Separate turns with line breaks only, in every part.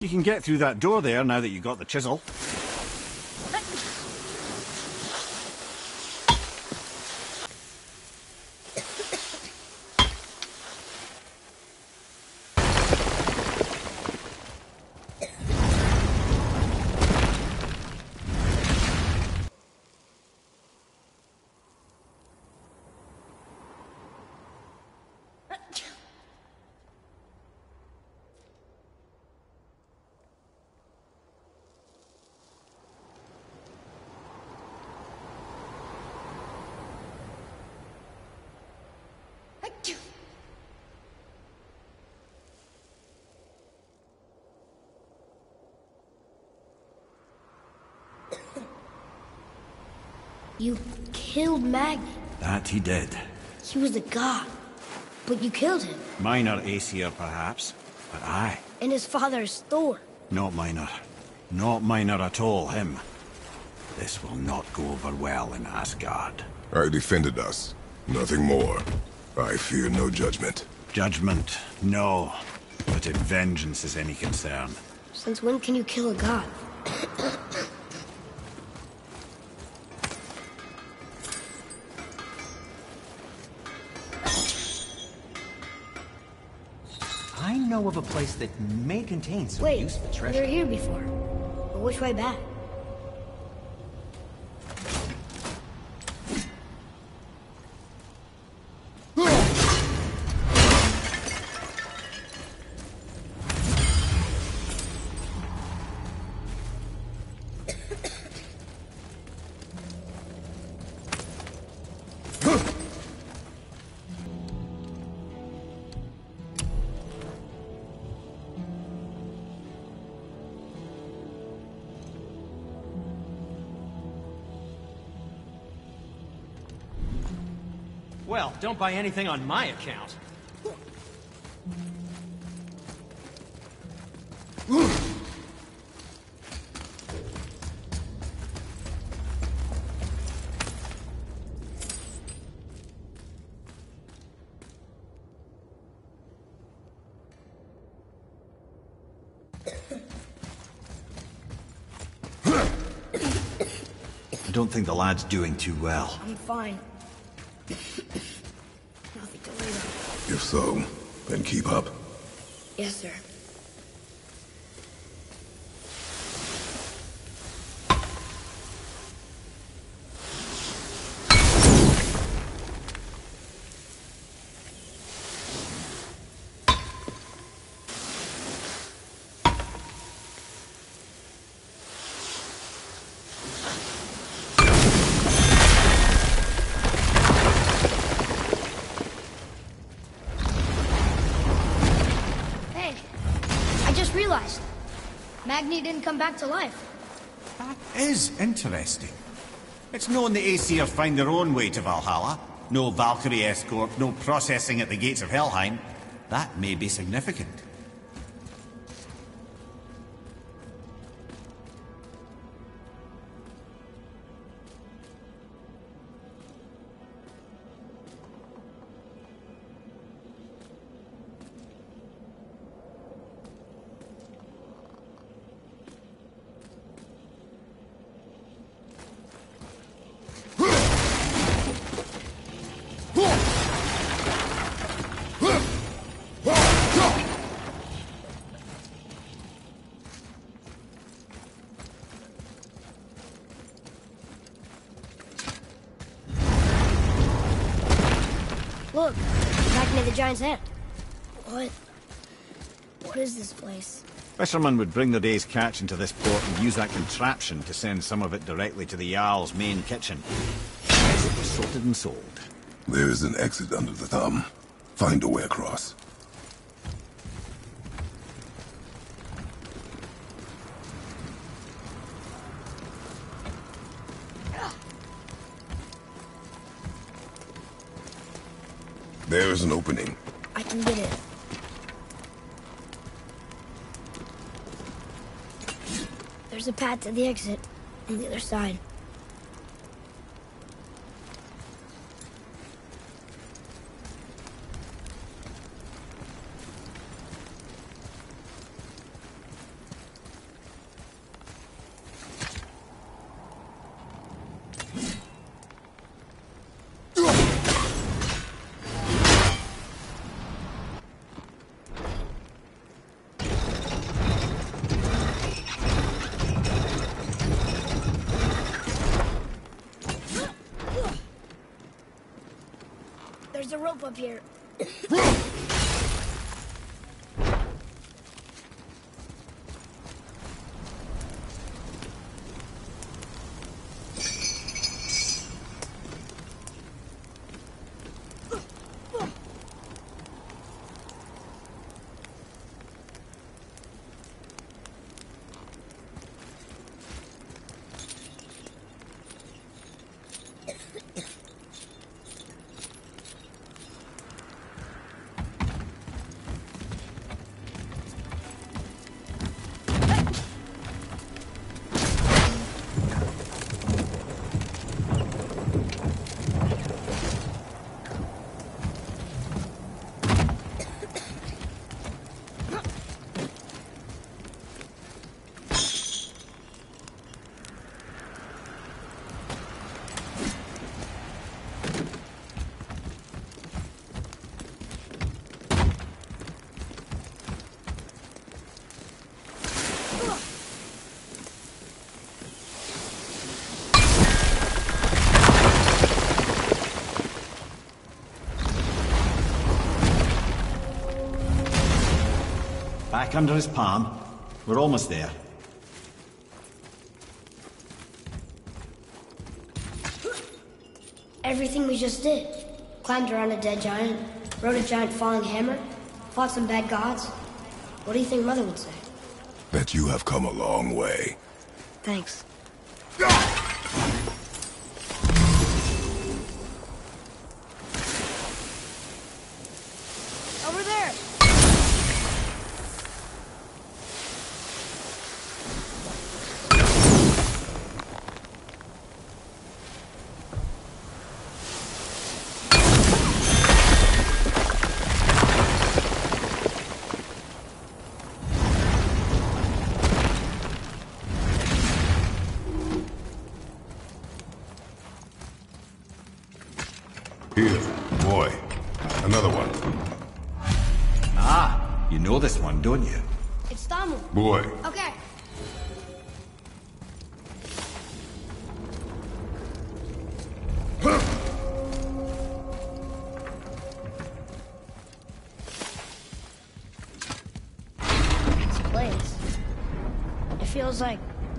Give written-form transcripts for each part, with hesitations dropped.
You can get through that door there now that you got the chisel.
You killed Magni.
That he did.
He was a god, but you killed him.
Minor Aesir, perhaps, but I.
And his father is Thor.
Not minor. Not minor at all, him. This will not go over well in Asgard.
I defended us. Nothing more. I fear no judgment.
Judgment, no. But if vengeance is any concern.
Since when can you kill a god?
I know of a place that may contain some useful
Wait, we
treasure.
were here before. But which way back?
Well, don't buy anything on my account.
I don't think the lad's doing too well.
I'm fine. Nothing to worry about.
If so, then keep up.
Yes, sir. Realized Magni didn't come back to life.
That is interesting. It's known the Aesir find their own way to Valhalla. No Valkyrie escort, no processing at the gates of Helheim. That may be significant.
Look, back near the giant's hand. What is this place?
Fishermen would bring their day's catch into this port and use that contraption to send some of it directly to the Jarl's main kitchen. As it was sorted and sold.
There is an exit under the thumb. Find a way across. There is an opening.
I can get it. There's a path to the exit on the other side. There's a rope up here.
Back under his palm. We're almost there.
Everything we just did. Climbed around a dead giant, rode a giant falling hammer, fought some bad gods. What do you think Mother would say?
Bet you have come a long way.
Thanks. Over there!
Here, boy. Another one.
Ah, you know this one, don't you?
It's Tamu.
Boy.
Okay. This place. It feels like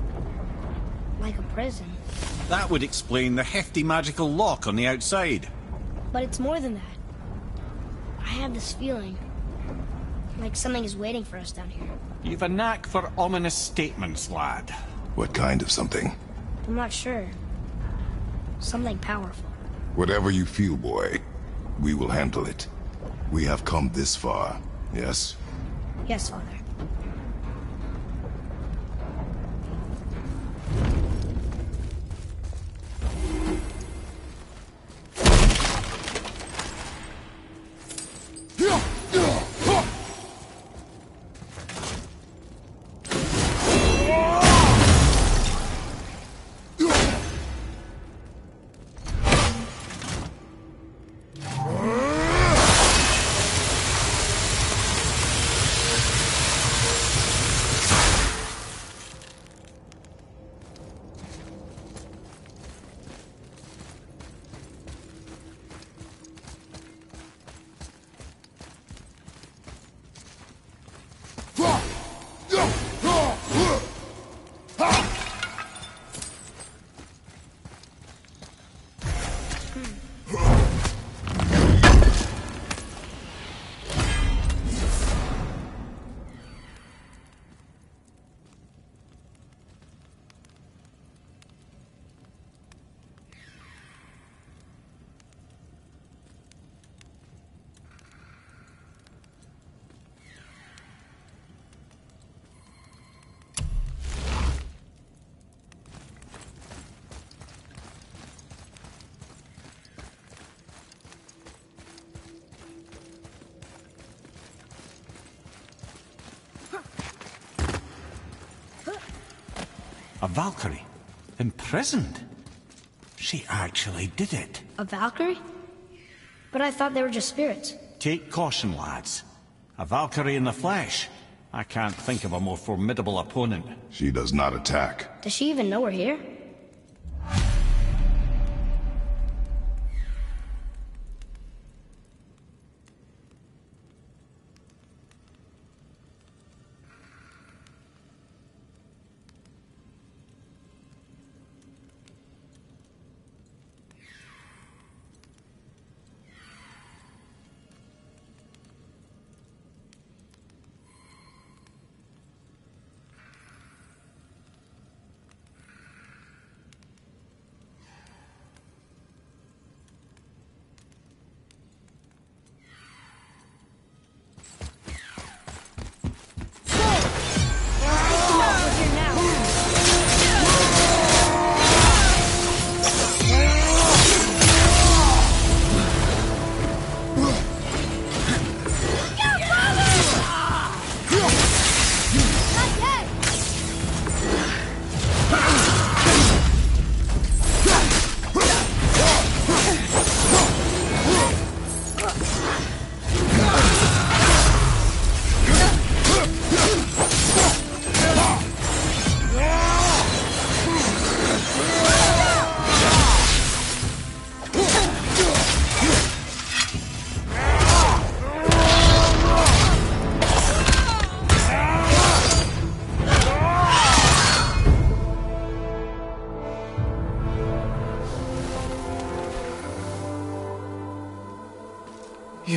a prison.
That would explain the hefty magical lock on the outside.
But it's more than that. I have this feeling like something is waiting for us down here.
You've a knack for ominous statements, lad.
What kind of something?
I'm not sure. Something powerful.
Whatever you feel, boy, we will handle it. We have come this far, yes?
Yes, Father.
A Valkyrie? Imprisoned? She actually did it.
A Valkyrie? But I thought they were just spirits.
Take caution, lads. A Valkyrie in the flesh. I can't think of a more formidable opponent.
She does not attack.
Does she even know we're here?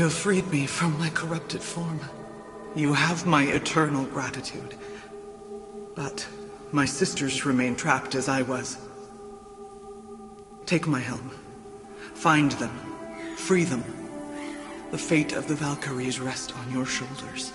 have freed me from my corrupted form. You have my eternal gratitude. But my sisters remain trapped as I was. Take my helm. Find them. Free them. The fate of the Valkyries rests on your shoulders.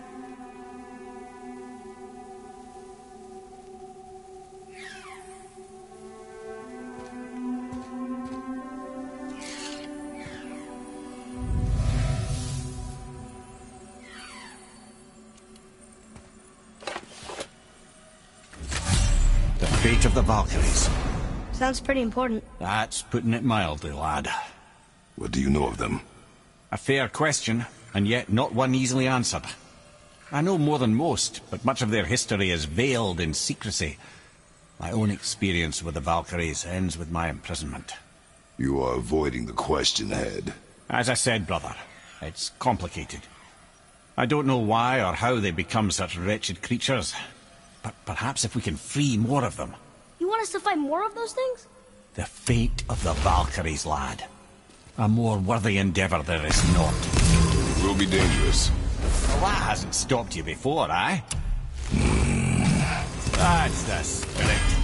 The fate of the Valkyries.
Sounds pretty important.
That's putting it mildly, lad.
What do you know of them?
A fair question, and yet not one easily answered. I know more than most, but much of their history is veiled in secrecy. My own experience with the Valkyries ends with my imprisonment.
You are avoiding the question, Head.
As I said, brother, it's complicated. I don't know why or how they become such wretched creatures, but perhaps if we can free more of them.
You want us to fight more of those things?
The fate of the Valkyries, lad. A more worthy endeavor there is not.
It will be dangerous.
Well, that hasn't stopped you before, eh? That's the spirit.